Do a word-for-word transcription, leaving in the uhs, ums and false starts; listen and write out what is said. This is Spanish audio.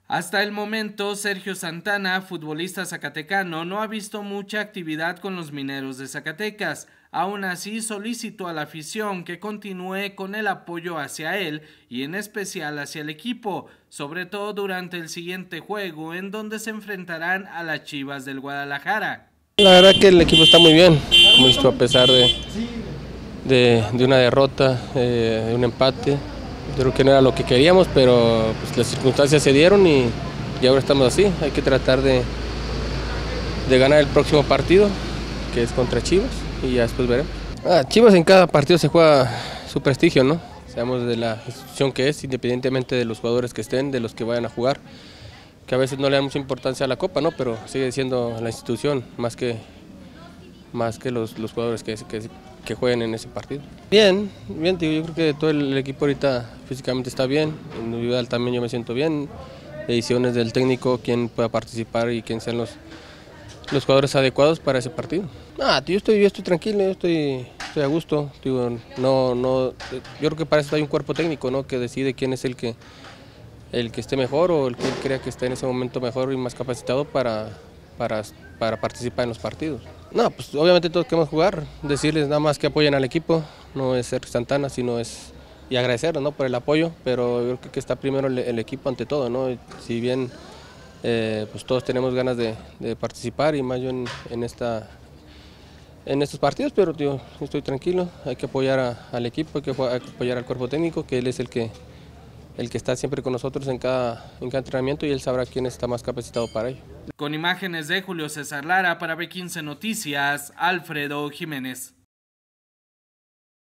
Hasta el momento, Sergio Santana, futbolista zacatecano, no ha visto mucha actividad con los Mineros de Zacatecas. Aún así, solicitó a la afición que continúe con el apoyo hacia él y en especial hacia el equipo, sobre todo durante el siguiente juego en donde se enfrentarán a las Chivas del Guadalajara. La verdad que el equipo está muy bien, como visto, a pesar de, de, de una derrota, eh, de un empate. Yo creo que no era lo que queríamos, pero pues, las circunstancias se dieron y, y ahora estamos así. Hay que tratar de, de ganar el próximo partido, que es contra Chivas, y ya después veremos. Ah, Chivas en cada partido se juega su prestigio, ¿no? Seamos de la institución que es, independientemente de los jugadores que estén, de los que vayan a jugar, que a veces no le dan mucha importancia a la Copa, ¿no? Pero sigue siendo la institución más que, más que los, los jugadores que, que, que jueguen en ese partido. Bien, bien, tío, yo creo que todo el equipo ahorita físicamente está bien, individual también yo me siento bien, decisiones del técnico, quién pueda participar y quién sean los, los jugadores adecuados para ese partido. Ah, tío, yo estoy, yo estoy tranquilo, yo estoy, estoy a gusto, tío, no, no, yo creo que para eso hay un cuerpo técnico, ¿no? Que decide quién es el que, el que esté mejor o el que él crea que está en ese momento mejor y más capacitado para, para, para participar en los partidos. No, pues obviamente todos queremos jugar, decirles nada más que apoyen al equipo, no es ser Santana, sino es y agradecerles, ¿no? Por el apoyo, pero yo creo que está primero el, el equipo ante todo, ¿no? Si bien eh, pues todos tenemos ganas de, de participar y más yo en, en, esta, en estos partidos, pero tío, estoy tranquilo, hay que apoyar a, al equipo, hay que, hay que apoyar al cuerpo técnico, que él es el que el que está siempre con nosotros en cada, en cada entrenamiento y él sabrá quién está más capacitado para ello. Con imágenes de Julio César Lara para B quince Noticias, Alfredo Jiménez.